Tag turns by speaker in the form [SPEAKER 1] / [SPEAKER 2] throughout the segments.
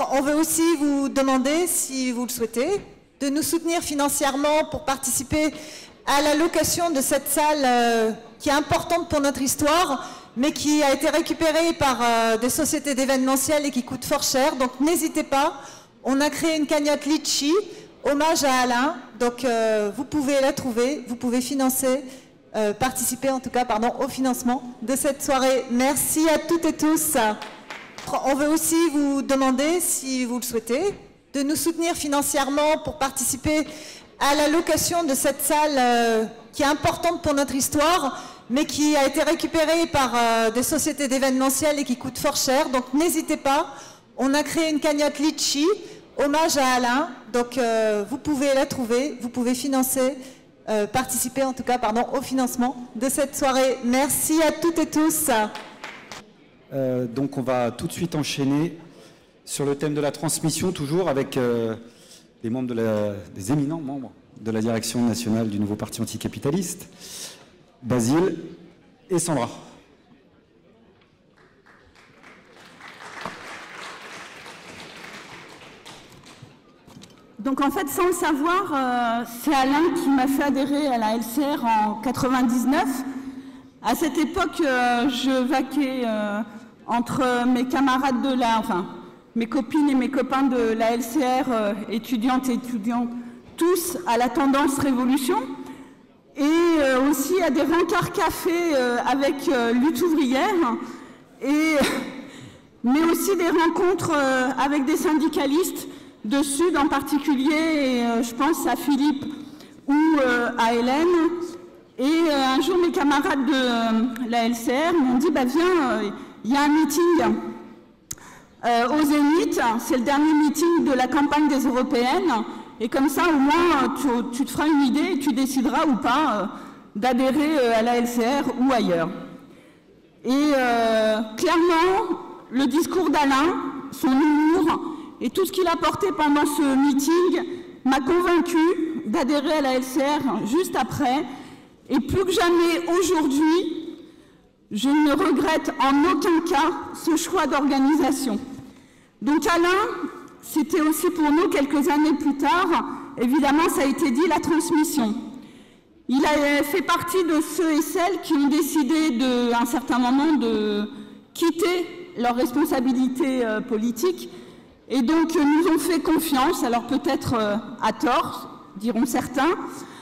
[SPEAKER 1] On veut aussi vous demander, si vous le souhaitez, de nous soutenir financièrement pour participer à la location de cette salle qui est importante pour notre histoire, mais qui a été récupérée par des sociétés d'événementiel et qui coûte fort cher. Donc n'hésitez pas, on a créé une cagnotte Litchi, hommage à Alain. Donc vous pouvez la trouver, vous pouvez financer, participer en tout cas, pardon, au financement de cette soirée. Merci à toutes et tous. On veut aussi vous demander, si vous le souhaitez, de nous soutenir financièrement pour participer à la location de cette salle qui est importante pour notre histoire, mais qui a été récupérée par des sociétés d'événementiel et qui coûte fort cher. Donc n'hésitez pas, on a créé une cagnotte Litchi, hommage à Alain. Donc vous pouvez la trouver, vous pouvez financer, participer en tout cas, pardon, au financement de cette soirée. Merci à toutes et tous.
[SPEAKER 2] Donc on va tout de suite enchaîner sur le thème de la transmission, toujours avec les membres des éminents membres de la direction nationale du nouveau parti anticapitaliste, Basile et Sandra.
[SPEAKER 3] Donc en fait, sans le savoir, c'est Alain qui m'a fait adhérer à la LCR en 99. À cette époque, je vaquais entre mes camarades mes copines et mes copains de la LCR, étudiantes et étudiants, tous à la tendance révolution, et aussi à des rencarts café avec lutte ouvrière, mais aussi des rencontres avec des syndicalistes de Sud en particulier, et je pense à Philippe ou à Hélène. Et un jour, mes camarades de la LCR m'ont dit bah, « Viens, il y a un meeting au Zénith, c'est le dernier meeting de la campagne des Européennes, et comme ça, au moins, tu te feras une idée et tu décideras ou pas d'adhérer à la LCR ou ailleurs. » Et clairement, le discours d'Alain, son humour et tout ce qu'il a porté pendant ce meeting m'a convaincu d'adhérer à la LCR juste après. Et plus que jamais aujourd'hui, je ne regrette en aucun cas ce choix d'organisation. Donc Alain, c'était aussi pour nous quelques années plus tard, évidemment ça a été dit, la transmission. Il a fait partie de ceux et celles qui ont décidé à un certain moment de quitter leurs responsabilités politiques et donc nous ont fait confiance, alors peut-être à tort, diront certains,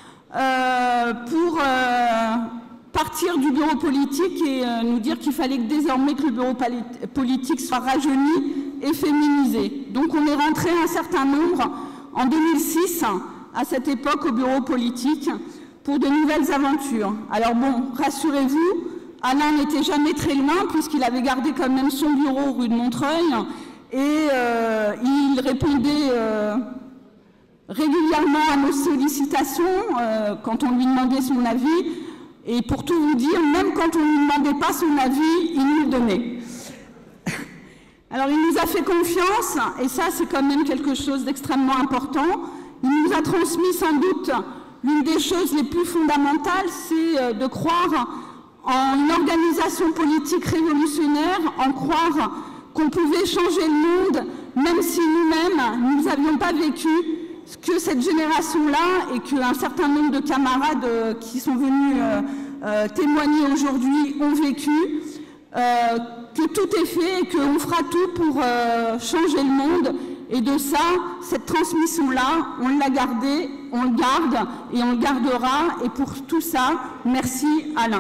[SPEAKER 3] pour partir du bureau politique et nous dire qu'il fallait désormais que le bureau politique soit rajeuni et féminisé. Donc on est rentré un certain nombre en 2006, à cette époque, au bureau politique, pour de nouvelles aventures. Alors bon, rassurez-vous, Alain n'était jamais très loin, puisqu'il avait gardé quand même son bureau rue de Montreuil, et il répondait régulièrement à nos sollicitations quand on lui demandait son avis. Et pour tout vous dire, même quand on ne lui demandait pas son avis, il nous le donnait. Alors il nous a fait confiance, et ça c'est quand même quelque chose d'extrêmement important. Il nous a transmis sans doute l'une des choses les plus fondamentales, c'est de croire en une organisation politique révolutionnaire, en croire qu'on pouvait changer le monde, même si nous-mêmes, nous n'avions pas vécu ce que cette génération-là et qu'un certain nombre de camarades qui sont venus témoigner aujourd'hui ont vécu, que tout est fait et qu'on fera tout pour changer le monde. Et de ça, cette transmission-là, on l'a gardée, on le garde et on le gardera. Et pour tout ça, merci Alain.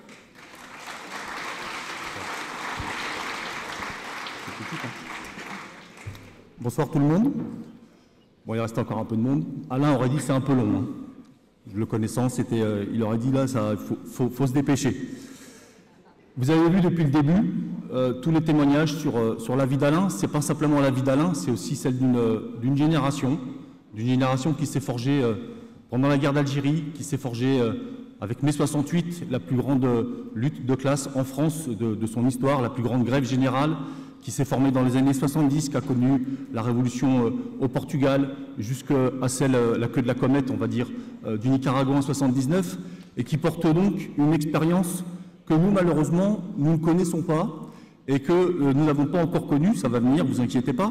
[SPEAKER 4] Bonsoir tout le monde. Bon, il reste encore un peu de monde. Alain aurait dit que c'est un peu long. Hein. Le connaissant, il aurait dit là, il faut se dépêcher. Vous avez vu depuis le début tous les témoignages sur la vie d'Alain. Ce n'est pas simplement la vie d'Alain, c'est aussi celle d'une génération qui s'est forgée pendant la guerre d'Algérie, qui s'est forgée avec mai 68, la plus grande lutte de classe en France de son histoire, la plus grande grève générale, qui s'est formée dans les années 70, qui a connu la révolution au Portugal, jusqu'à la queue de la comète, on va dire, du Nicaragua en 79, et qui porte donc une expérience que nous, malheureusement, nous ne connaissons pas, et que nous n'avons pas encore connue, ça va venir, vous inquiétez pas,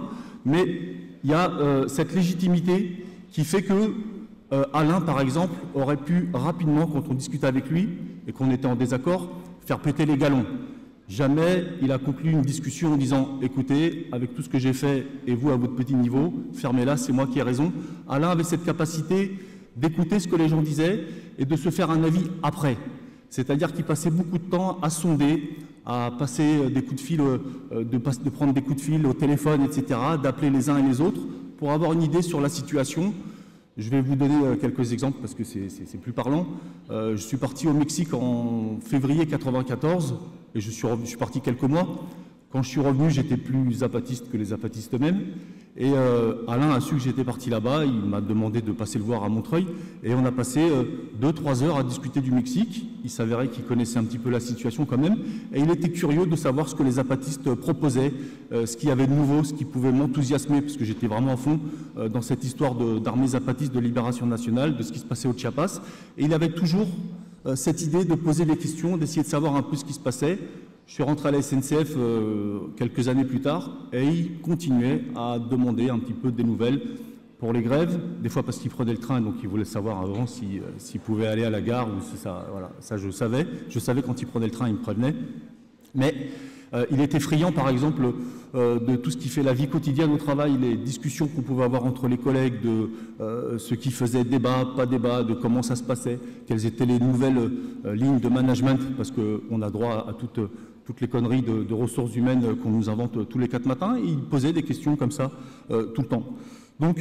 [SPEAKER 4] mais il y a cette légitimité qui fait que Alain, par exemple, aurait pu rapidement, quand on discutait avec lui et qu'on était en désaccord, faire péter les galons. Jamais il a conclu une discussion en disant « Écoutez, avec tout ce que j'ai fait, et vous à votre petit niveau, fermez-la, c'est moi qui ai raison ». Alain avait cette capacité d'écouter ce que les gens disaient et de se faire un avis après. C'est-à-dire qu'il passait beaucoup de temps à sonder, à passer des coups de fil, de prendre des coups de fil au téléphone, etc., d'appeler les uns et les autres pour avoir une idée sur la situation. Je vais vous donner quelques exemples parce que c'est plus parlant. Je suis parti au Mexique en février 1994 et je suis parti quelques mois. Quand je suis revenu, j'étais plus zapatiste que les zapatistes eux-mêmes. Et Alain a su que j'étais parti là-bas, il m'a demandé de passer le voir à Montreuil. Et on a passé 2-3 heures à discuter du Mexique. Il s'avérait qu'il connaissait un petit peu la situation quand même. Et il était curieux de savoir ce que les zapatistes proposaient, ce qu'il y avait de nouveau, ce qui pouvait m'enthousiasmer, parce que j'étais vraiment à fond dans cette histoire d'armée zapatiste de libération nationale, de ce qui se passait au Chiapas. Et il avait toujours cette idée de poser des questions, d'essayer de savoir un peu ce qui se passait. Je suis rentré à la SNCF quelques années plus tard et il continuait à demander un petit peu des nouvelles pour les grèves, des fois parce qu'il prenait le train, donc il voulait savoir avant s'il pouvait aller à la gare ou si ça, voilà, ça je savais. Je savais quand il prenait le train, il me prévenait. Mais il était friand, par exemple, de tout ce qui fait la vie quotidienne au travail, les discussions qu'on pouvait avoir entre les collègues, de ce qui faisait débat, pas débat, de comment ça se passait, quelles étaient les nouvelles lignes de management, parce qu'on a droit à toutes les conneries de ressources humaines qu'on nous invente tous les 4 matins, et il posait des questions comme ça tout le temps. Donc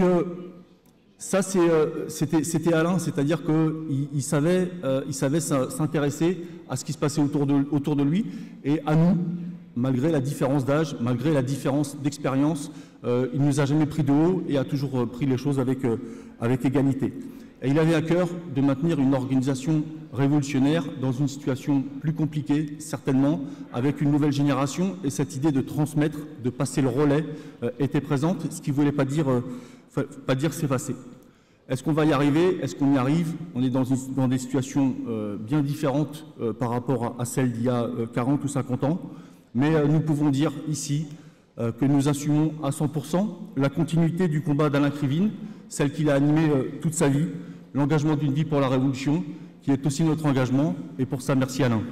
[SPEAKER 4] ça, c'était Alain, c'est-à-dire qu'il savait s'intéresser à ce qui se passait autour de lui, et à nous, malgré la différence d'âge, malgré la différence d'expérience, il ne nous a jamais pris de haut et a toujours pris les choses avec égalité. Et il avait à cœur de maintenir une organisation révolutionnaire dans une situation plus compliquée, certainement, avec une nouvelle génération, et cette idée de transmettre, de passer le relais était présente, ce qui ne voulait pas dire s'effacer. Est-ce qu'on va y arriver? Est-ce qu'on y arrive? On est dans des situations bien différentes par rapport à celles d'il y a 40 ou 50 ans, mais nous pouvons dire ici que nous assumons à 100% la continuité du combat d'Alain Krivine, celle qu'il a animée toute sa vie, l'engagement d'une vie pour la Révolution, qui est aussi notre engagement, et pour ça, merci Alain.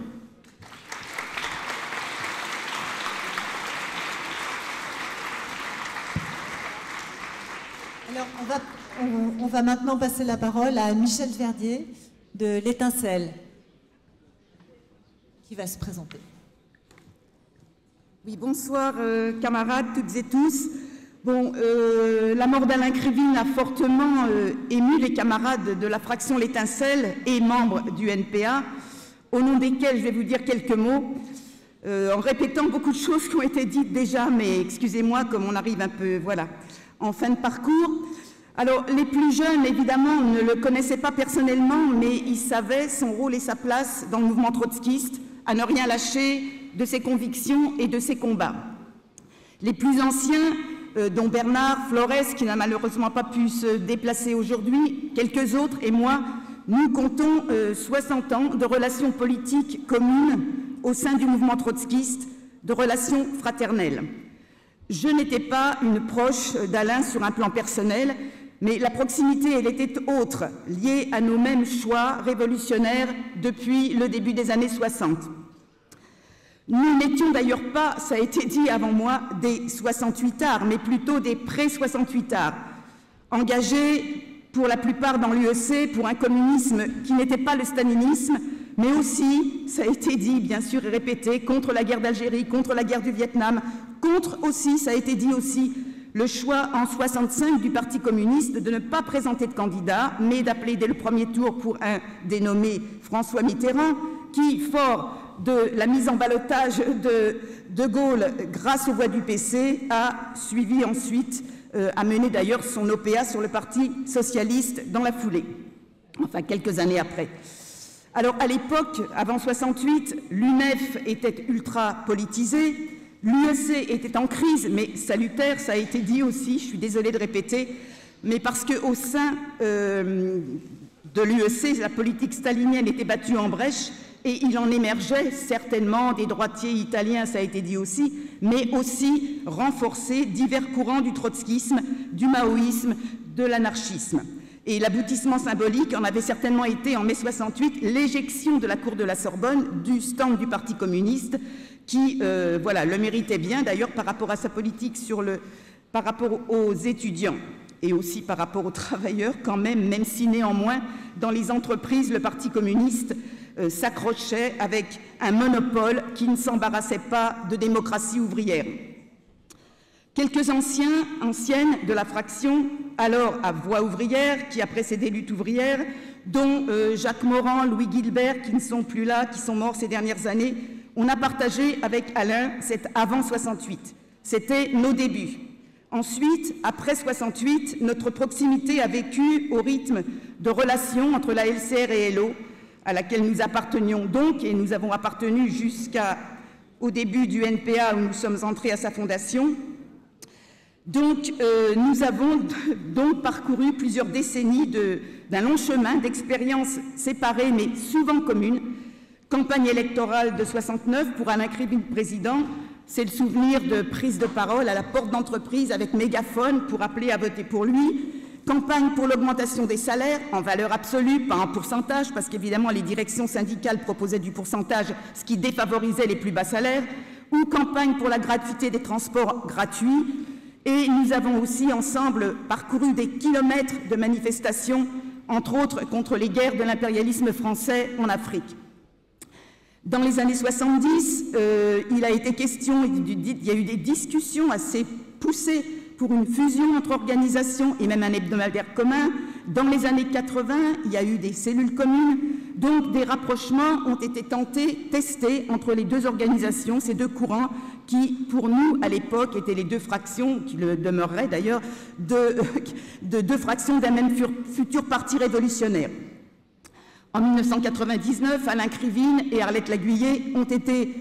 [SPEAKER 1] Alors, on va maintenant passer la parole à Michel Verdier de l'Étincelle, qui va se présenter.
[SPEAKER 3] Oui, bonsoir camarades, toutes et tous. Bon, la mort d'Alain Krivine a fortement ému les camarades de la fraction L'Étincelle et membres du NPA, au nom desquels je vais vous dire quelques mots, en répétant beaucoup de choses qui ont été dites déjà, mais excusez-moi, comme on arrive un peu, voilà, en fin de parcours. Alors, les plus jeunes, évidemment, ne le connaissaient pas personnellement, mais ils savaient son rôle et sa place dans le mouvement trotskiste, à ne rien lâcher de ses convictions et de ses combats. Les plus anciens, dont Bernard Flores, qui n'a malheureusement pas pu se déplacer aujourd'hui, quelques autres et moi, nous comptons 60 ans de relations politiques communes au sein du mouvement trotskiste, de relations fraternelles. Je n'étais pas une proche d'Alain sur un plan personnel, mais la proximité, elle était autre, liée à nos mêmes choix révolutionnaires depuis le début des années 60. Nous n'étions d'ailleurs pas, ça a été dit avant moi, des 68ards, mais plutôt des pré-68ards, engagés pour la plupart dans l'UEC pour un communisme qui n'était pas le stalinisme, mais aussi, ça a été dit bien sûr et répété, contre la guerre d'Algérie, contre la guerre du Vietnam, contre aussi, ça a été dit aussi, le choix en 65 du Parti communiste de ne pas présenter de candidat, mais d'appeler dès le premier tour pour un dénommé François Mitterrand, qui, fort de la mise en ballottage de Gaulle grâce aux voix du PC, a suivi ensuite, a mené d'ailleurs son OPA sur le Parti socialiste dans la foulée, enfin quelques années après. Alors à l'époque, avant 68, l'UNEF était ultra politisée, l'UEC était en crise, mais salutaire, ça a été dit aussi, je suis désolée de répéter, mais parce qu'au sein de l'UEC, la politique stalinienne était battue en brèche, et il en émergeait certainement des droitiers italiens, ça a été dit aussi, mais aussi renforcer divers courants du trotskisme, du maoïsme, de l'anarchisme. Et l'aboutissement symbolique en avait certainement été, en mai 68, l'éjection de la cour de la Sorbonne du stand du Parti communiste, qui voilà, le méritait bien d'ailleurs par rapport à sa politique par rapport aux étudiants et aussi par rapport aux travailleurs quand même si néanmoins dans les entreprises le Parti communiste s'accrochait avec un monopole qui ne s'embarrassait pas de démocratie ouvrière. Quelques anciennes de la fraction, alors à Voix ouvrière, qui a précédé Lutte ouvrière, dont Jacques Morand, Louis Guilbert, qui ne sont plus là, qui sont morts ces dernières années, on a partagé avec Alain cet avant 68. C'était nos débuts. Ensuite, après 68, notre proximité a vécu au rythme de relations entre la LCR et LO, à laquelle nous appartenions donc, et nous avons appartenu jusqu'au début du NPA où nous sommes entrés à sa fondation. Donc, nous avons donc parcouru plusieurs décennies d'un long chemin d'expériences séparées mais souvent communes. Campagne électorale de 69 pour Alain Krivine président, c'est le souvenir de prise de parole à la porte d'entreprise avec mégaphone pour appeler à voter pour lui. Campagne pour l'augmentation des salaires en valeur absolue, pas en pourcentage, parce qu'évidemment les directions syndicales proposaient du pourcentage, ce qui défavorisait les plus bas salaires. Ou campagne pour la gratuité des transports gratuits. Et nous avons aussi ensemble parcouru des kilomètres de manifestations, entre autres contre les guerres de l'impérialisme français en Afrique. Dans les années 70, il a été question, il y a eu des discussions assez poussées pour une fusion entre organisations et même un hebdomadaire commun. Dans les années 80, il y a eu des cellules communes, donc des rapprochements ont été tentés, testés entre les deux organisations, ces deux courants qui, pour nous, à l'époque, étaient les deux fractions, qui le demeureraient d'ailleurs, de deux fractions d'un même futur parti révolutionnaire. En 1999, Alain Krivine et Arlette Laguiller ont été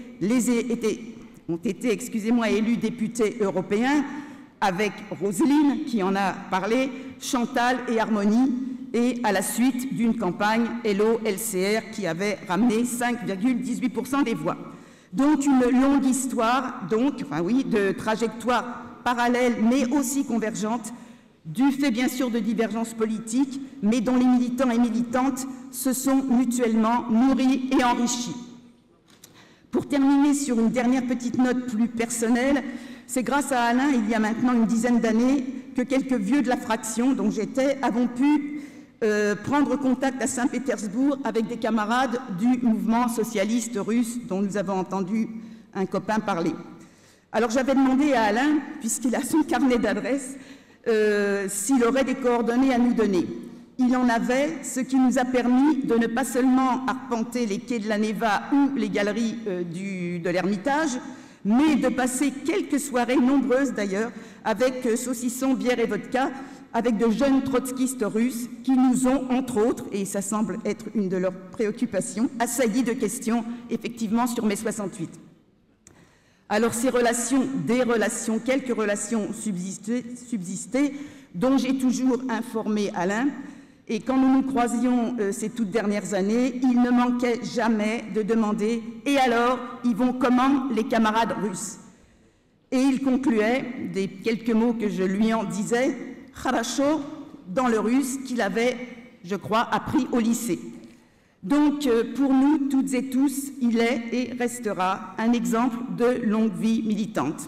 [SPEAKER 3] élus députés européens avec Roselyne, qui en a parlé, Chantal et Harmonie, et à la suite d'une campagne LO-LCR qui avait ramené 5,18% des voix. Donc une longue histoire, de trajectoires parallèles mais aussi convergentes, du fait bien sûr de divergences politiques, mais dont les militants et militantes se sont mutuellement nourris et enrichis. Pour terminer sur une dernière petite note plus personnelle, c'est grâce à Alain, il y a maintenant une dizaine d'années, que quelques vieux de la fraction dont j'étais avons pu prendre contact à Saint-Pétersbourg avec des camarades du mouvement socialiste russe dont nous avons entendu un copain parler. Alors j'avais demandé à Alain, puisqu'il a son carnet d'adresses, s'il aurait des coordonnées à nous donner. Il en avait, ce qui nous a permis de ne pas seulement arpenter les quais de la Neva ou les galeries de l'Ermitage, mais de passer quelques soirées, nombreuses d'ailleurs, avec saucisson, bière et vodka, avec de jeunes trotskistes russes qui nous ont, entre autres, et ça semble être une de leurs préoccupations, assaillis de questions, effectivement, sur mai 68. Alors ces relations, quelques relations subsistaient, dont j'ai toujours informé Alain, et quand nous nous croisions ces toutes dernières années, il ne manquait jamais de demander « Et alors, ils vont comment les camarades russes ?» Et il concluait des quelques mots que je lui en disais, « Kharasho » dans le russe qu'il avait, je crois, appris au lycée. Donc, pour nous, toutes et tous, il est et restera un exemple de longue vie militante.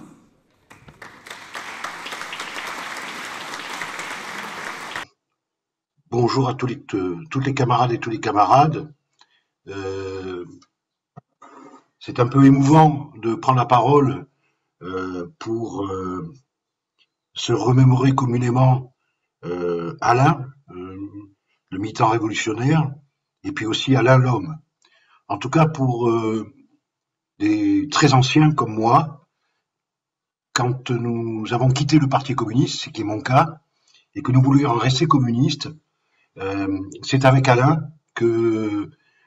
[SPEAKER 5] Bonjour à toutes les camarades et tous les camarades. C'est un peu émouvant de prendre la parole pour se remémorer communément Alain, le militant révolutionnaire, et puis aussi Alain l'homme. En tout cas, pour des très anciens comme moi, quand nous avons quitté le Parti communiste, ce qui est mon cas, et que nous voulions rester communistes, c'est avec Alain que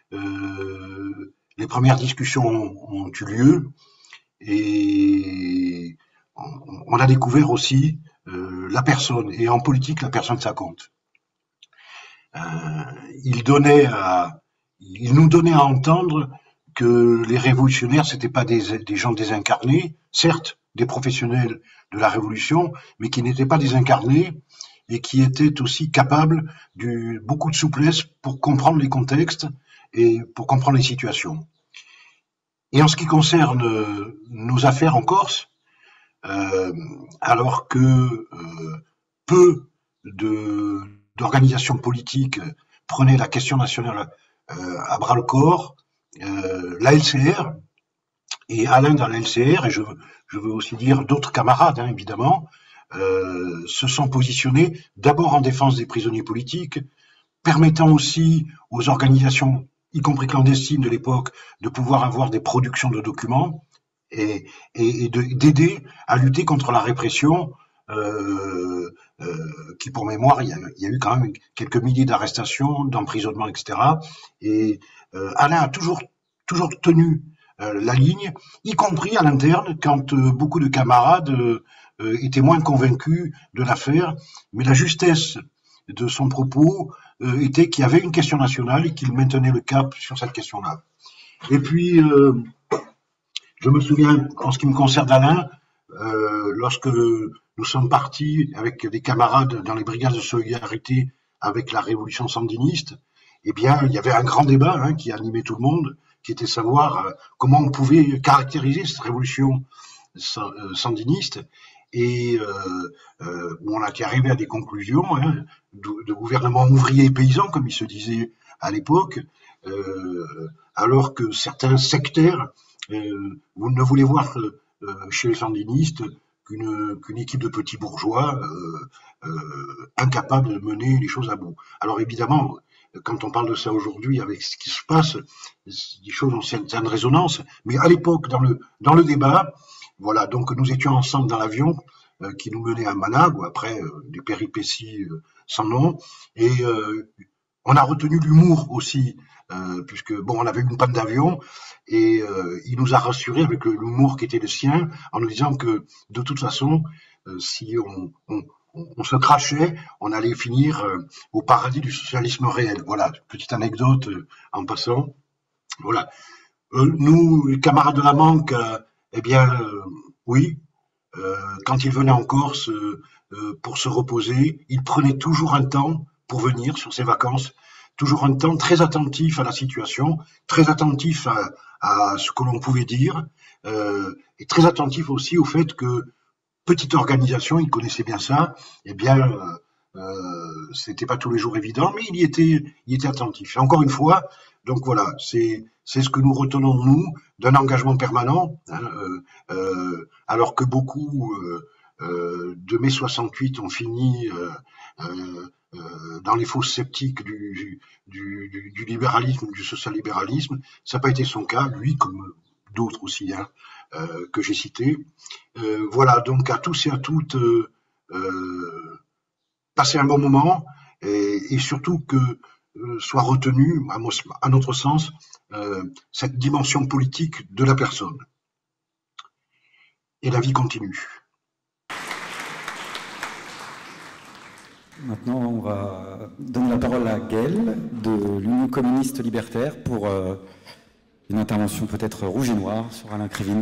[SPEAKER 5] les premières discussions ont eu lieu, et on a découvert aussi la personne, et en politique, la personne ça compte. Il nous donnait à entendre que les révolutionnaires, c'était pas des gens désincarnés, certes, des professionnels de la Révolution, mais qui n'étaient pas désincarnés et qui étaient aussi capables de beaucoup de souplesse pour comprendre les contextes et pour comprendre les situations. Et en ce qui concerne nos affaires en Corse, alors que peu d'organisations politiques prenaient la question nationale à bras-le-corps, la LCR, et Alain dans la LCR, et je veux aussi dire d'autres camarades, hein, évidemment, se sont positionnés d'abord en défense des prisonniers politiques, permettant aussi aux organisations, y compris clandestines de l'époque, de pouvoir avoir des productions de documents et d'aider à lutter contre la répression, qui, pour mémoire, il y a eu quand même quelques milliers d'arrestations, d'emprisonnements, etc. Et Alain a toujours tenu la ligne, y compris à l'interne, quand beaucoup de camarades étaient moins convaincus de l'affaire. Mais la justesse de son propos était qu'il y avait une question nationale et qu'il maintenait le cap sur cette question-là. Et puis, je me souviens, en ce qui me concerne Alain, lorsque nous sommes partis avec des camarades dans les brigades de solidarité avec la révolution sandiniste, eh bien, il y avait un grand débat, hein, qui animait tout le monde, qui était savoir comment on pouvait caractériser cette révolution sandiniste. Et on a arrivé à des conclusions, hein, de gouvernement ouvrier et paysan, comme il se disait à l'époque, alors que certains sectaires ne voulaient voir chez les sandinistes qu'une équipe de petits bourgeois incapables de mener les choses à bout. Alors évidemment, quand on parle de ça aujourd'hui, avec ce qui se passe, les choses ont certaines résonances, mais à l'époque, dans le débat, voilà, donc nous étions ensemble dans l'avion qui nous menait à Managua, après des péripéties sans nom, et on a retenu l'humour aussi, puisque bon, on avait une panne d'avion, et il nous a rassurés avec l'humour qui était le sien, en nous disant que de toute façon, si on se crachait, on allait finir au paradis du socialisme réel. Voilà, petite anecdote en passant. Voilà. Nous, les camarades de la Manque, eh bien, oui, quand ils venaient en Corse pour se reposer, ils prenaient toujours un temps pour venir sur ces vacances, toujours un temps très attentif à la situation, très attentif à ce que l'on pouvait dire, et très attentif aussi au fait que petite organisation, ils connaissaient bien ça, eh bien, c'était pas tous les jours évident, mais il y était attentif. Et encore une fois, donc voilà, c'est ce que nous retenons, nous, d'un engagement permanent, hein, alors que beaucoup de mai 68 ont fini dans les fosses sceptiques du libéralisme, du social-libéralisme. Ça n'a pas été son cas, lui, comme d'autres aussi, hein, que j'ai cités. Voilà, donc à tous et à toutes, passez un bon moment, et surtout que soit retenue, à notre sens, cette dimension politique de la personne. Et la vie continue.
[SPEAKER 2] Maintenant, on va donner la parole à Gaël de l'Union communiste libertaire pour une intervention peut-être rouge et noire sur Alain Krivine.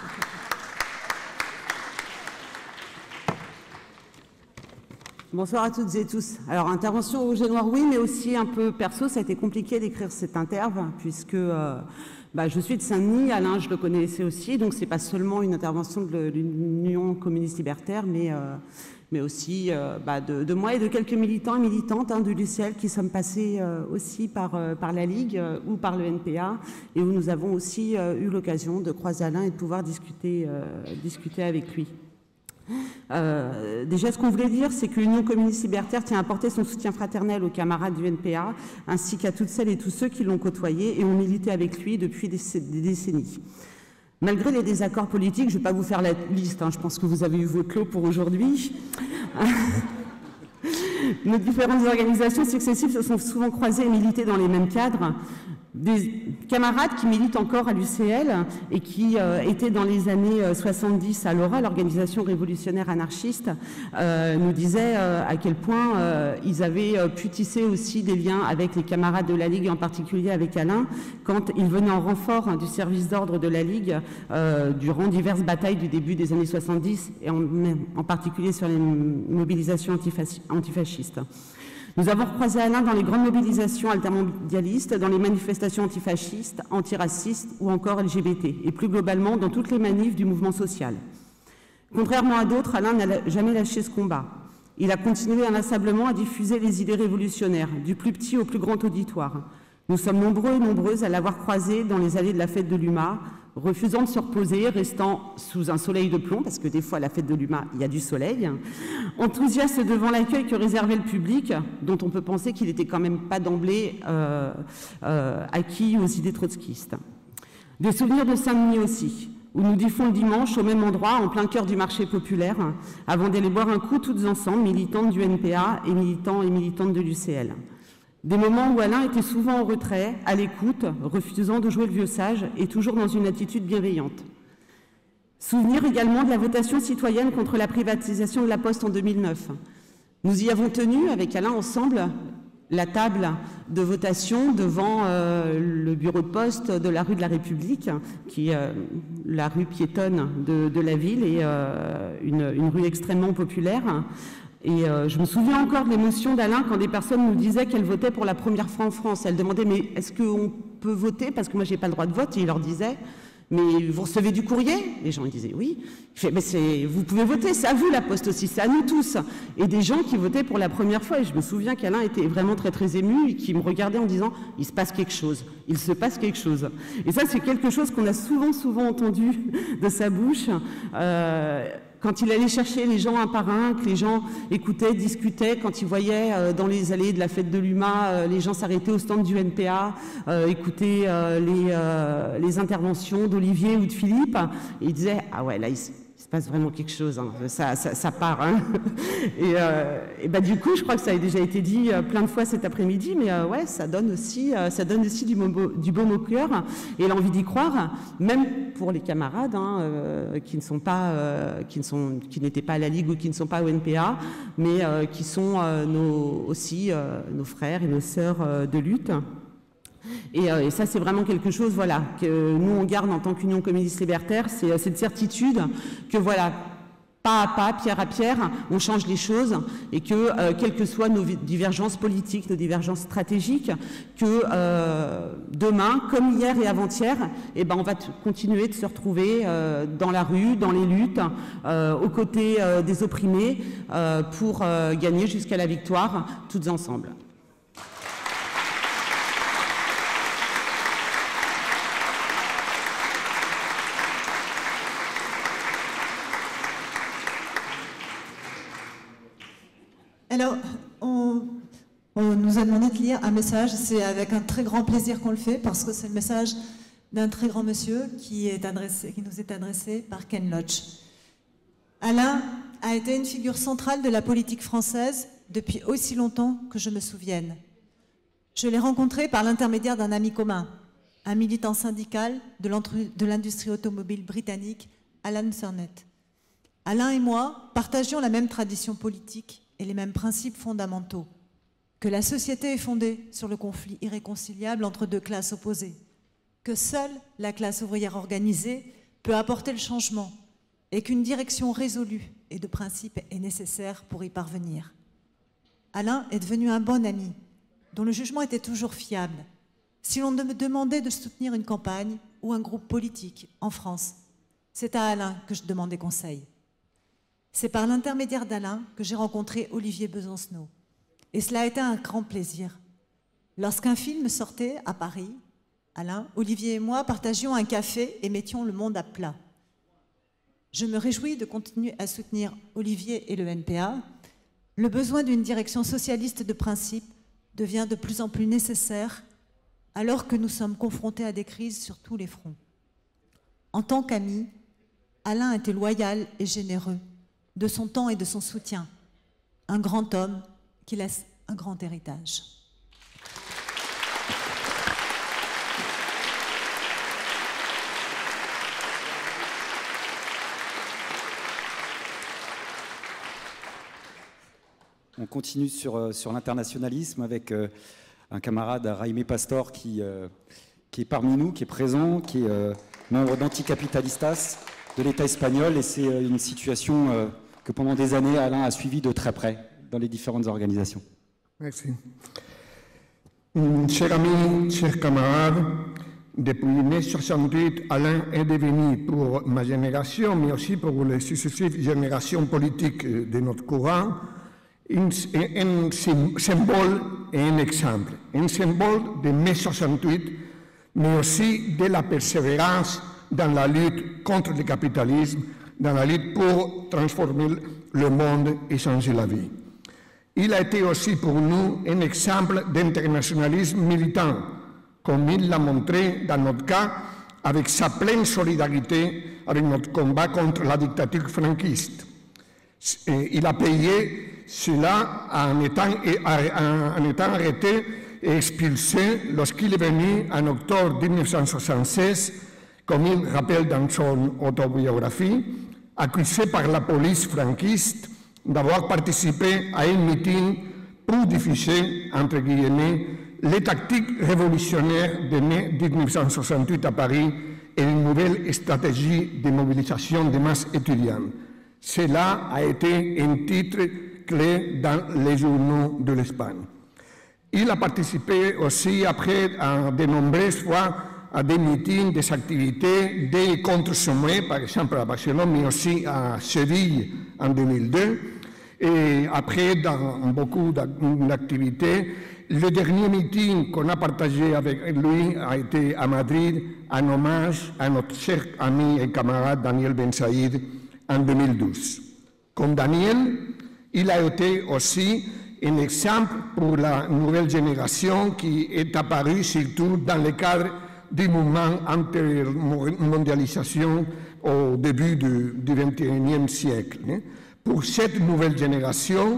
[SPEAKER 6] Bonsoir à toutes et tous. Alors, intervention rouge et noir, oui, mais aussi un peu perso. Ça a été compliqué d'écrire cette interve, puisque je suis de Saint-Denis. Alain, je le connaissais aussi, donc c'est pas seulement une intervention de l'Union communiste libertaire, mais aussi de moi et de quelques militants et militantes, hein, de l'UCL qui sommes passés aussi par la Ligue ou par le NPA, et où nous avons aussi eu l'occasion de croiser Alain et de pouvoir discuter avec lui. Déjà, ce qu'on voulait dire, c'est que l'Union communiste libertaire tient à apporter son soutien fraternel aux camarades du NPA, ainsi qu'à toutes celles et tous ceux qui l'ont côtoyé et ont milité avec lui depuis des décennies. Malgré les désaccords politiques, je ne vais pas vous faire la liste, hein, je pense que vous avez eu vos clos pour aujourd'hui. Nos différentes organisations successives se sont souvent croisées et militées dans les mêmes cadres. Des camarades qui militent encore à l'UCL et qui étaient dans les années 70 à l'ORA, l'organisation révolutionnaire anarchiste, nous disaient à quel point ils avaient pu tisser aussi des liens avec les camarades de la Ligue, en particulier avec Alain, quand il venait en renfort du service d'ordre de la Ligue durant diverses batailles du début des années 70, et en particulier sur les mobilisations antifascistes. Nous avons croisé Alain dans les grandes mobilisations altermondialistes, dans les manifestations antifascistes, antiracistes ou encore LGBT, et plus globalement dans toutes les manifs du mouvement social. Contrairement à d'autres, Alain n'a jamais lâché ce combat. Il a continué inlassablement à diffuser les idées révolutionnaires, du plus petit au plus grand auditoire. Nous sommes nombreux et nombreuses à l'avoir croisé dans les allées de la fête de l'UMA, refusant de se reposer, restant sous un soleil de plomb, parce que des fois à la fête de l'UMA, il y a du soleil, enthousiaste devant l'accueil que réservait le public, dont on peut penser qu'il n'était quand même pas d'emblée acquis aux idées trotskistes. Des souvenirs de Saint-Denis aussi, où nous diffons le dimanche au même endroit, en plein cœur du marché populaire, avant d'aller boire un coup toutes ensemble, militantes du NPA et militants et militantes de l'UCL. Des moments où Alain était souvent en retrait, à l'écoute, refusant de jouer le vieux sage et toujours dans une attitude bienveillante. Souvenir également de la votation citoyenne contre la privatisation de la Poste en 2009. Nous y avons tenu, avec Alain ensemble, la table de votation devant le bureau de poste de la rue de la République, qui est la rue piétonne de la ville et une rue extrêmement populaire. Et je me souviens encore de l'émotion d'Alain quand des personnes nous disaient qu'elles votaient pour la première fois en France. Elles demandaient « mais est-ce qu'on peut voter ?» parce que moi, j'ai pas le droit de vote. Et il leur disait « mais vous recevez du courrier ?» Les gens ils disaient « oui ». Il fait « mais vous pouvez voter, c'est à vous la Poste aussi, c'est à nous tous ». Et des gens qui votaient pour la première fois. Et je me souviens qu'Alain était vraiment très très ému et qui me regardait en disant « il se passe quelque chose, il se passe quelque chose ». Et ça, c'est quelque chose qu'on a souvent entendu de sa bouche. Quand il allait chercher les gens un par un, que les gens écoutaient, discutaient, quand il voyait dans les allées de la fête de l'UMA, les gens s'arrêtaient au stand du NPA, écoutaient les interventions d'Olivier ou de Philippe, et il disait « ah ouais, là, il se passe vraiment quelque chose, hein. Ça part. Hein. » Et bah, du coup, je crois que ça a déjà été dit plein de fois cet après-midi, mais ouais, ça donne aussi du baume au cœur et l'envie d'y croire, même pour les camarades qui n'étaient pas à la Ligue ou qui ne sont pas au NPA, mais qui sont aussi nos frères et nos sœurs de lutte. Et ça, c'est vraiment quelque chose, voilà, que nous, on garde en tant qu'Union communiste libertaire, c'est cette certitude que, voilà, pas à pas, pierre à pierre, on change les choses et que, quelles que soient nos divergences politiques, nos divergences stratégiques, que demain, comme hier et avant-hier, eh ben, on va continuer de se retrouver dans la rue, dans les luttes, aux côtés des opprimés, pour gagner jusqu'à la victoire, toutes ensemble.
[SPEAKER 1] Alors, on nous a demandé de lire un message. C'est avec un très grand plaisir qu'on le fait parce que c'est le message d'un très grand monsieur qui nous est adressé par Ken Loach. Alain a été une figure centrale de la politique française depuis aussi longtemps que je me souvienne. Je l'ai rencontré par l'intermédiaire d'un ami commun, un militant syndical de l'industrie automobile britannique, Alan Surnett. Alain et moi partagions la même tradition politique et les mêmes principes fondamentaux, que la société est fondée sur le conflit irréconciliable entre deux classes opposées, que seule la classe ouvrière organisée peut apporter le changement et qu'une direction résolue et de principe est nécessaire pour y parvenir. Alain est devenu un bon ami, dont le jugement était toujours fiable. Si l'on me demandait de soutenir une campagne ou un groupe politique en France, c'est à Alain que je demandais conseil. C'est par l'intermédiaire d'Alain que j'ai rencontré Olivier Besancenot. Et cela a été un grand plaisir. Lorsqu'un film sortait à Paris, Alain, Olivier et moi partagions un café et mettions le monde à plat. Je me réjouis de continuer à soutenir Olivier et le NPA. Le besoin d'une direction socialiste de principe devient de plus en plus nécessaire alors que nous sommes confrontés à des crises sur tous les fronts. En tant qu'ami, Alain était loyal et généreux de son temps et de son soutien. Un grand homme qui laisse un grand héritage.
[SPEAKER 2] On continue sur l'internationalisme avec un camarade, Jaime Pastor, qui est parmi nous, qui est présent, qui est membre d'Anticapitalistas de l'État espagnol. Et c'est une situation que pendant des années, Alain a suivi de très près dans les différentes organisations.
[SPEAKER 7] Merci. Chers amis, chers camarades, depuis mai 68, Alain est devenu pour ma génération, mais aussi pour les successives générations politiques de notre courant, un symbole et un exemple. Un symbole de mai 68, mais aussi de la persévérance dans la lutte contre le capitalisme, dans la lutte pour transformer le monde et changer la vie. Il a été aussi pour nous un exemple d'internationalisme militant, comme il l'a montré dans notre cas, avec sa pleine solidarité avec notre combat contre la dictature franquiste. Il a payé cela en étant arrêté et expulsé lorsqu'il est venu en octobre 1976, comme il rappelle dans son autobiographie, accusé par la police franquiste d'avoir participé à un meeting pour diffuser, entre guillemets, les tactiques révolutionnaires de mai 1968 à Paris et une nouvelle stratégie de mobilisation des masses étudiantes. Cela a été un titre clé dans les journaux de l'Espagne. Il a participé aussi après de nombreuses fois à des meetings, des activités, des contre-sommets, par exemple à Barcelone, mais aussi à Séville en 2002. Et après, dans beaucoup d'activités, le dernier meeting qu'on a partagé avec lui a été à Madrid, en hommage à notre cher ami et camarade Daniel Ben Saïd en 2012. Comme Daniel, il a été aussi un exemple pour la nouvelle génération qui est apparue surtout dans le cadre du mouvement anti-mondialisation au début du XXIe siècle. Pour cette nouvelle génération,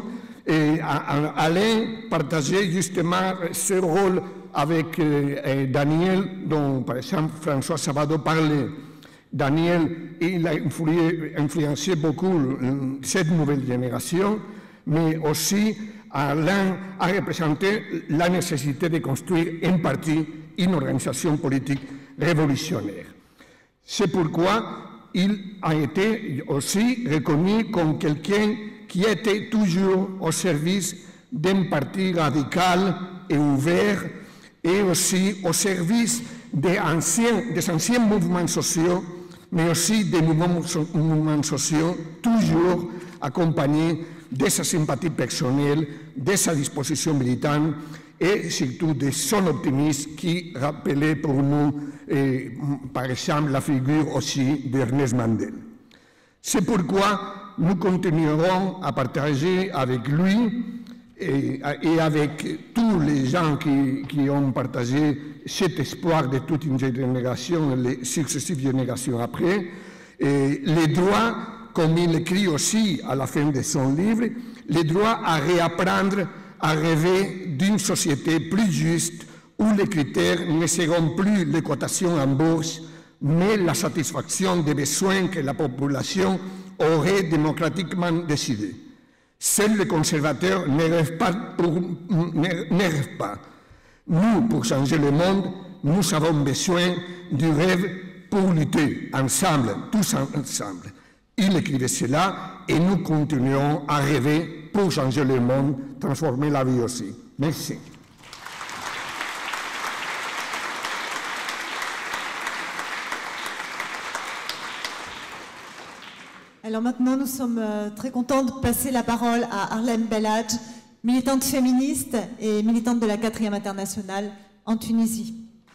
[SPEAKER 7] Alain partageait justement ce rôle avec Daniel, dont par exemple François Sabado parlait. Daniel, il a influencé beaucoup cette nouvelle génération, mais aussi Alain a représenté la nécessité de construire un parti, une organisation politique révolutionnaire. C'est pourquoi il a été aussi reconnu comme quelqu'un qui était toujours au service d'un parti radical et ouvert et aussi au service des anciens mouvements sociaux, mais aussi des mouvements sociaux toujours accompagnés de sa sympathie personnelle, de sa disposition militante et surtout de son optimisme qui rappelait pour nous, par exemple, la figure aussi d'Ernest Mandel. C'est pourquoi nous continuerons à partager avec lui et avec tous les gens qui ont partagé cet espoir de toute une génération, les successives générations après, les droits, comme il écrit aussi à la fin de son livre, les droits à réapprendre à rêver d'une société plus juste où les critères ne seront plus les cotations en bourse, mais la satisfaction des besoins que la population aurait démocratiquement décidé. Seuls les conservateurs ne rêvent pas. Nous, pour changer le monde, nous avons besoin du rêve pour lutter ensemble, tous ensemble. Il écrivait cela et nous continuerons à rêver pour changer le monde, transformer la vie aussi. Merci.
[SPEAKER 1] Alors maintenant, nous sommes très contents de passer la parole à Arlem Belhadj, militante féministe et militante de la 4e internationale en Tunisie.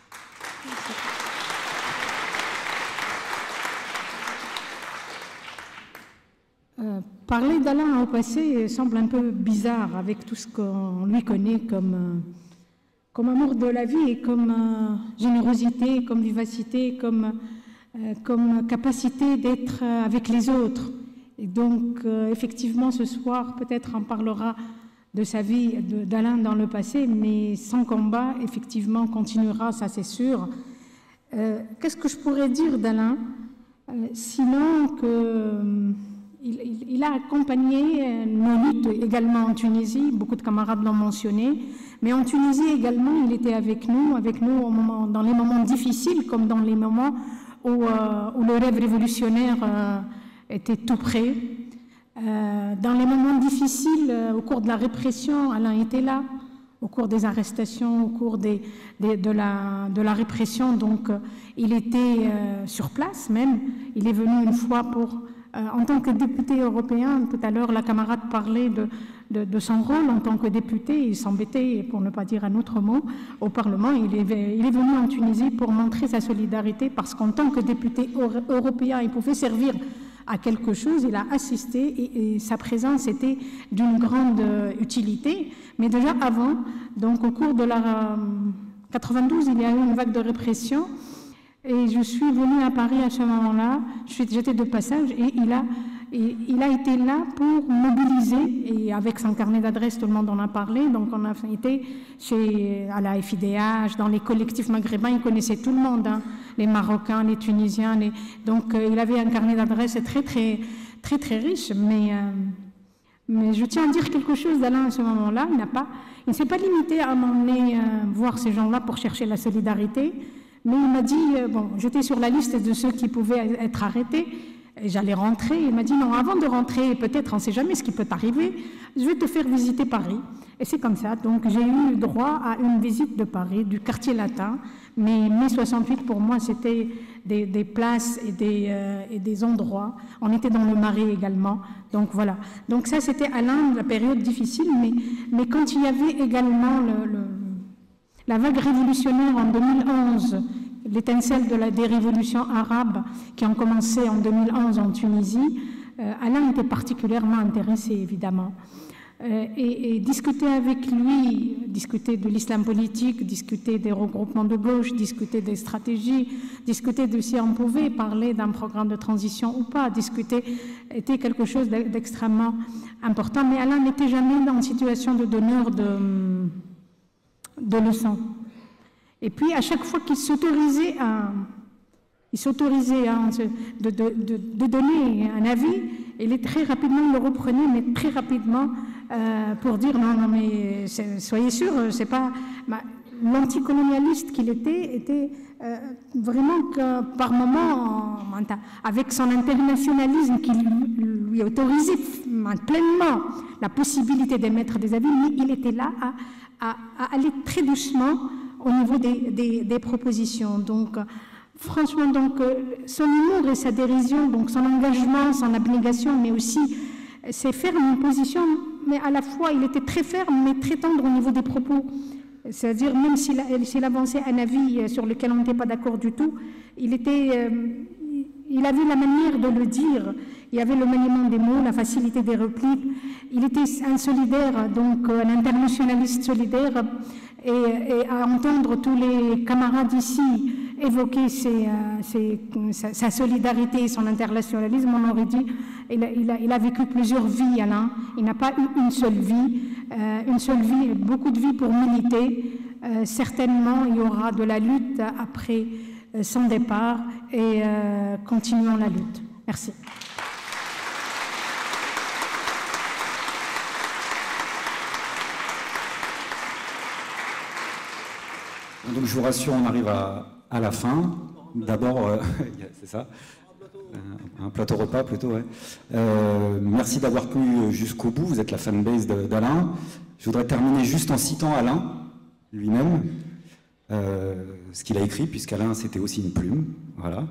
[SPEAKER 8] Parler d'Alain au passé semble un peu bizarre avec tout ce qu'on lui connaît comme amour de la vie et comme générosité, comme vivacité, comme capacité d'être avec les autres. Et donc, effectivement, ce soir, peut-être on parlera de sa vie d'Alain dans le passé, mais son combat, effectivement, continuera, ça c'est sûr. Qu'est-ce que je pourrais dire d'Alain sinon que il a accompagné nos luttes également en Tunisie, beaucoup de camarades l'ont mentionné, mais en Tunisie également, il était avec nous dans les moments difficiles, comme dans les moments où le rêve révolutionnaire était tout près. Dans les moments difficiles, au cours de la répression, Alain était là, au cours des arrestations, au cours de la répression, donc il était sur place même, il est venu une fois en tant que député européen. Tout à l'heure, la camarade parlait de son rôle en tant que député. Il s'embêtait, pour ne pas dire un autre mot, au Parlement. Il est venu en Tunisie pour montrer sa solidarité parce qu'en tant que député européen, il pouvait servir à quelque chose. Il a assisté et sa présence était d'une grande utilité. Mais déjà avant, donc au cours de la 92, il y a eu une vague de répression. Et je suis venue à Paris à ce moment-là, j'étais de passage, et il a été là pour mobiliser, et avec son carnet d'adresse, tout le monde en a parlé, donc on a été à la FIDH, dans les collectifs maghrébins, il connaissait tout le monde, hein, les Marocains, les Tunisiens, donc il avait un carnet d'adresse très riche, mais je tiens à dire quelque chose d'Alain à ce moment-là, il ne s'est pas limité à m'emmener voir ces gens-là pour chercher la solidarité. Mais il m'a dit, j'étais sur la liste de ceux qui pouvaient être arrêtés, et j'allais rentrer. Il m'a dit, non, avant de rentrer, peut-être, on ne sait jamais ce qui peut arriver, je vais te faire visiter Paris. Et c'est comme ça. Donc, j'ai eu droit à une visite de Paris, du quartier latin. Mais mai 68, pour moi, c'était des places et des endroits. On était dans le Marais également. Donc, voilà. Donc, ça, c'était Alain, la période difficile. Mais quand il y avait également la vague révolutionnaire en 2011, l'étincelle des révolutions arabes qui ont commencé en 2011 en Tunisie, Alain était particulièrement intéressé, évidemment. Et discuter avec lui, discuter de l'islam politique, discuter des regroupements de gauche, discuter des stratégies, discuter de si on pouvait parler d'un programme de transition ou pas, discuter était quelque chose d'extrêmement important. Mais Alain n'était jamais en situation de donneur de leçons. Et puis, à chaque fois qu'il s'autorisait de donner un avis, il très rapidement le reprenait, mais très rapidement, pour dire non, mais soyez sûr, c'est pas... L'anticolonialiste qu'il était vraiment que par moments, avec son internationalisme qui lui autorisait pleinement la possibilité d'émettre des avis, mais il était là à aller très doucement au niveau des propositions. Donc, franchement, son humour et sa dérision, donc son engagement, son abnégation, mais aussi ses fermes positions, mais à la fois, il était très ferme, mais très tendre au niveau des propos. C'est-à-dire, même s'il avançait un avis sur lequel on n'était pas d'accord du tout, il avait la manière de le dire. Il y avait le maniement des mots, la facilité des répliques. Il était un solidaire, donc un internationaliste solidaire. Et à entendre tous les camarades ici évoquer sa solidarité et son internationalisme, on aurait dit il a vécu plusieurs vies, Alain. Il n'a pas eu une seule vie, beaucoup de vies pour militer. Certainement, il y aura de la lutte après son départ et continuons la lutte. Merci.
[SPEAKER 2] Donc je vous rassure, on arrive à la fin. D'abord, c'est ça, un plateau repas plutôt, ouais. Merci d'avoir tenu jusqu'au bout, vous êtes la fanbase d'Alain. Je voudrais terminer juste en citant Alain lui-même, ce qu'il a écrit, puisqu'Alain c'était aussi une plume, voilà.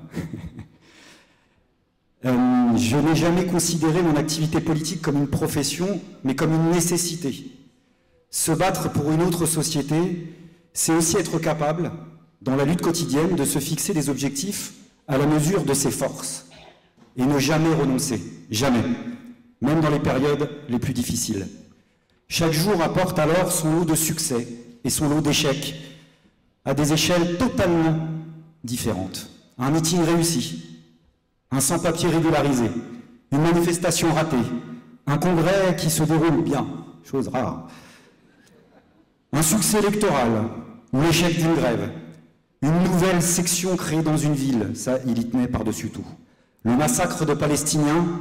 [SPEAKER 2] Je n'ai jamais considéré mon activité politique comme une profession, mais comme une nécessité. Se battre pour une autre société, c'est aussi être capable, dans la lutte quotidienne, de se fixer des objectifs à la mesure de ses forces et ne jamais renoncer, jamais, même dans les périodes les plus difficiles. Chaque jour apporte alors son lot de succès et son lot d'échecs à des échelles totalement différentes. Un meeting réussi, un sans-papier régularisé, une manifestation ratée, un congrès qui se déroule bien, chose rare, un succès électoral ou l'échec d'une grève, une nouvelle section créée dans une ville, ça il y tenait par-dessus tout, le massacre de Palestiniens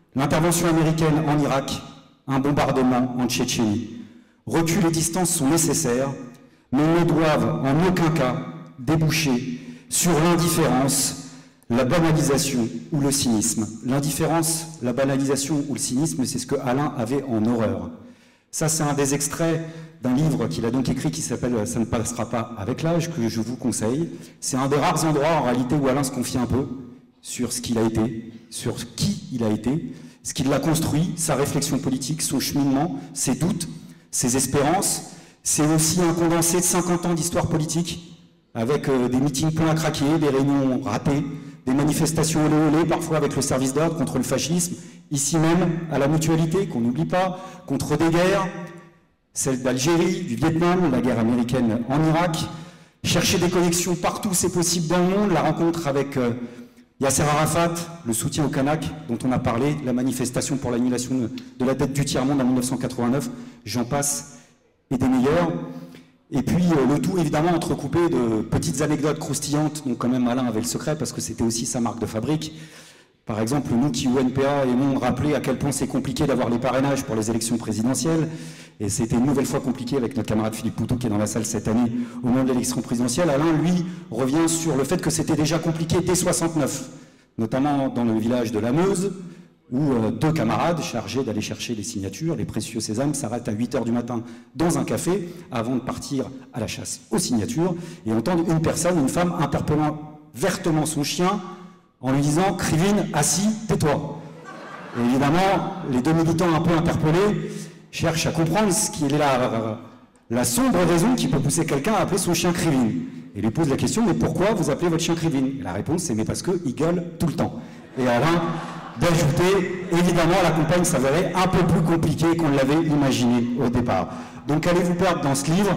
[SPEAKER 2] L'intervention américaine en Irak, un bombardement en Tchétchénie. Recul et distance sont nécessaires, mais ne doivent en aucun cas déboucher sur l'indifférence, la banalisation ou le cynisme. L'indifférence, la banalisation ou le cynisme, c'est ce que Alain avait en horreur. Ça, c'est un des extraits d'un livre qu'il a donc écrit qui s'appelle « Ça ne passera pas avec l'âge » que je vous conseille. C'est un des rares endroits en réalité où Alain se confie un peu sur ce qu'il a été, sur qui il a été, ce qu'il a construit, sa réflexion politique, son cheminement, ses doutes, ses espérances. C'est aussi un condensé de 50 ans d'histoire politique avec des meetings pleins à craquer, des réunions ratées, des manifestations olé olé, parfois avec le service d'ordre contre le fascisme, ici même à la Mutualité, qu'on n'oublie pas, contre des guerres, celle d'Algérie, du Vietnam, la guerre américaine en Irak, chercher des connexions partout c'est possible dans le monde, la rencontre avec Yasser Arafat, le soutien au Kanak dont on a parlé, la manifestation pour l'annulation de la dette du tiers-monde en 1989, j'en passe, et des meilleurs. Et puis le tout évidemment entrecoupé de petites anecdotes croustillantes, dont quand même Alain avait le secret parce que c'était aussi sa marque de fabrique. Par exemple, nous qui UNPA aimons rappeler à quel point c'est compliqué d'avoir les parrainages pour les élections présidentielles, et c'était une nouvelle fois compliqué avec notre camarade Philippe Poutou qui est dans la salle cette année au moment de l'élection présidentielle. Alain, lui, revient sur le fait que c'était déjà compliqué dès 69, notamment dans le village de la Meuse, où deux camarades chargés d'aller chercher les signatures, les précieux sésames, s'arrêtent à 8 h du matin dans un café avant de partir à la chasse aux signatures et entendent une personne, une femme, interpellant vertement son chien en lui disant « Krivine, assis, tais-toi ». Et évidemment, les deux militants un peu interpellés cherchent à comprendre ce qui est la sombre raison qui peut pousser quelqu'un à appeler son chien Krivine. Et lui pose la question « Mais pourquoi vous appelez votre chien Krivine ?» Et la réponse c'est « Mais parce qu'il gueule tout le temps ». Et Alain d'ajouter, évidemment, la campagne s'avérait un peu plus compliquée qu'on l'avait imaginé au départ. Donc allez vous perdre dans ce livre.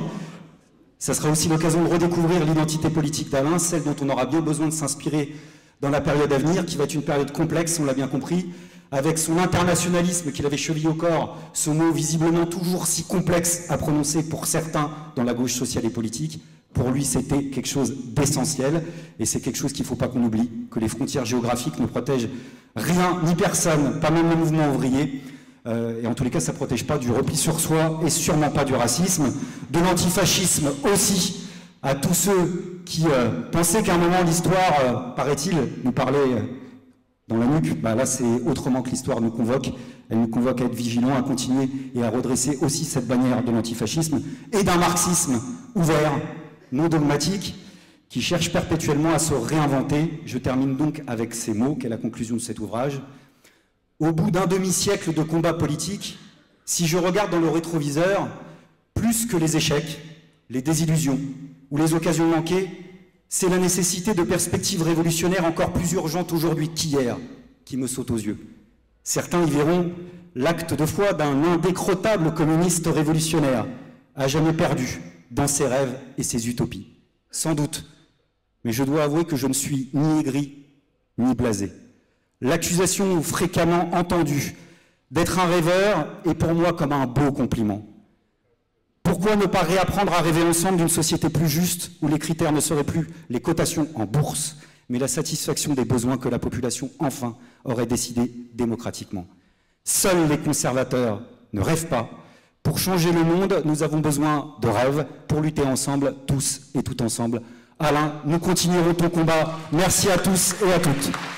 [SPEAKER 2] Ça sera aussi l'occasion de redécouvrir l'identité politique d'Alain, celle dont on aura bien besoin de s'inspirer dans la période à venir, qui va être une période complexe, on l'a bien compris, avec son internationalisme qu'il avait chevillé au corps, ce mot visiblement toujours si complexe à prononcer pour certains dans la gauche sociale et politique. Pour lui, c'était quelque chose d'essentiel, et c'est quelque chose qu'il ne faut pas qu'on oublie, que les frontières géographiques ne protègent rien ni personne, pas même le mouvement ouvrier, et en tous les cas, ça ne protège pas du repli sur soi, et sûrement pas du racisme, de l'antifascisme aussi, à tous ceux qui pensaient qu'à un moment l'histoire, paraît-il, nous parlait dans la nuque. Bah là, c'est autrement que l'histoire nous convoque. Elle nous convoque à être vigilants, à continuer et à redresser aussi cette bannière de l'antifascisme et d'un marxisme ouvert, non dogmatique, qui cherche perpétuellement à se réinventer. Je termine donc avec ces mots, qui est la conclusion de cet ouvrage. Au bout d'un demi-siècle de combat politique, si je regarde dans le rétroviseur, plus que les échecs, les désillusions ou les occasions manquées, c'est la nécessité de perspectives révolutionnaires encore plus urgentes aujourd'hui qu'hier qui me saute aux yeux. Certains y verront l'acte de foi d'un indécrottable communiste révolutionnaire, à jamais perdu dans ses rêves et ses utopies. Sans doute, mais je dois avouer que je ne suis ni aigri ni blasé. L'accusation fréquemment entendue d'être un rêveur est pour moi comme un beau compliment. Pourquoi ne pas réapprendre à rêver ensemble d'une société plus juste, où les critères ne seraient plus les cotations en bourse, mais la satisfaction des besoins que la population, enfin, aurait décidé démocratiquement. Seuls les conservateurs ne rêvent pas. Pour changer le monde, nous avons besoin de rêves, pour lutter ensemble, tous et tout ensemble. Alain, nous continuerons ton combat. Merci à tous et à toutes.